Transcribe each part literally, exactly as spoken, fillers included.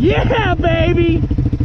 Yeah, baby!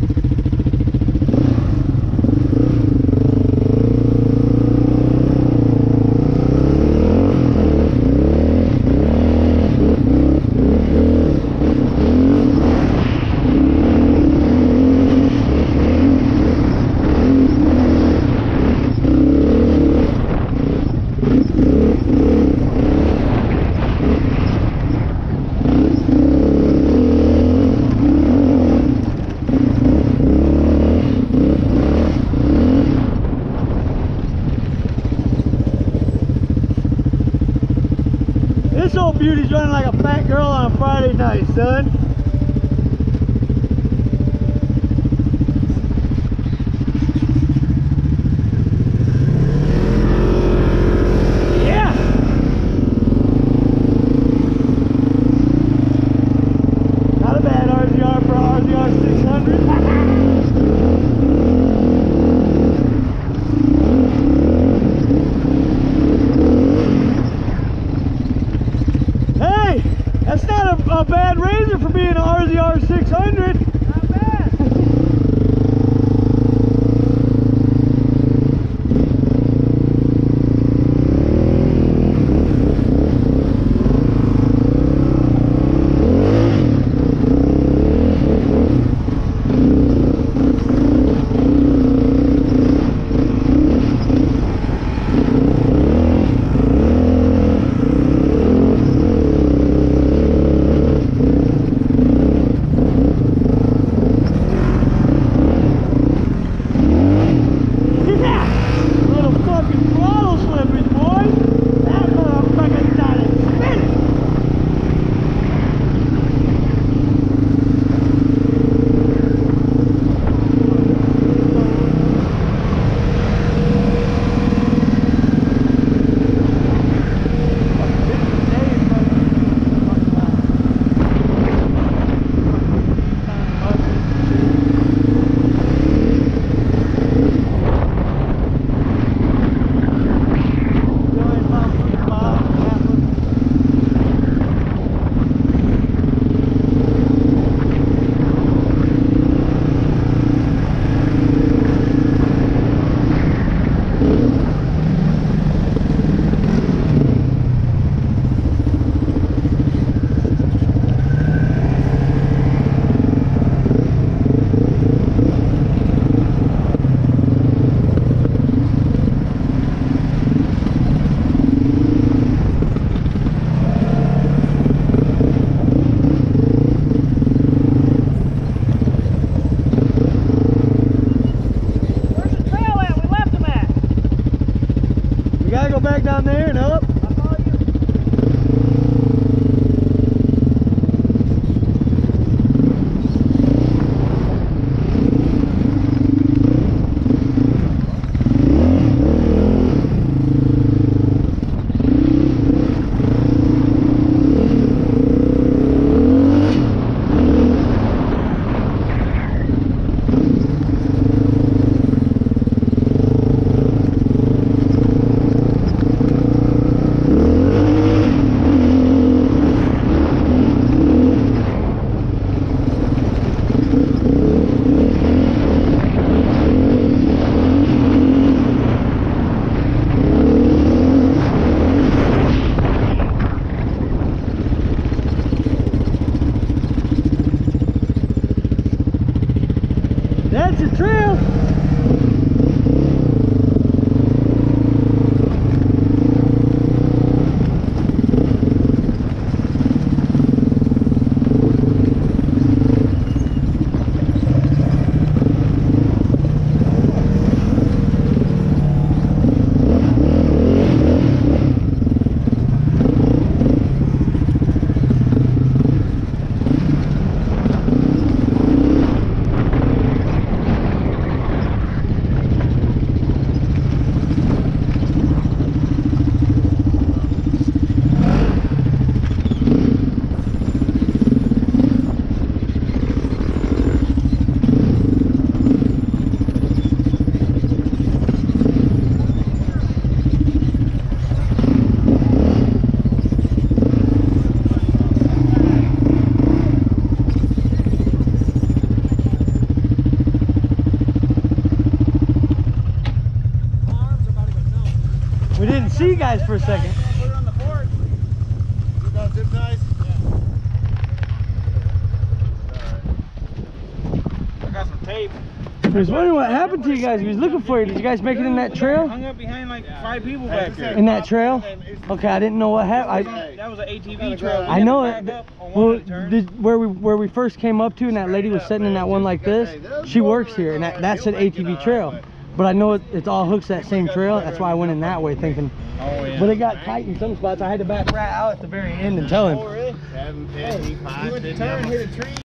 This old beauty's running like a fat girl on a Friday night, son. Yeah! Not a bad R Z R for R Z R six hundred. That's not a, a bad razor for being an R Z R six hundred. Not bad. Back down there and up. I'll follow you. That's a trail. see you guys for a second. Put it on the board. You got zip ties? I got some tape. I was wondering what happened to you guys. We was looking for you. Did you guys make it in that trail? Hung up behind like five people back there. In that trail? Okay, I didn't know what happened. I, That was an A T V trail. We I had know to it. back up on one Well, of the turns. did, where we where we first came up to, and that lady was sitting in that one like this. She works here, and that, that said A T V trail. But I know it, it's all hooks that same trail. That's why I went in that way, thinking. Oh, yeah. But it got tight in some spots. I had to back right out at the very end and tell him. seven fifty, five fifty. Turn, hit a tree.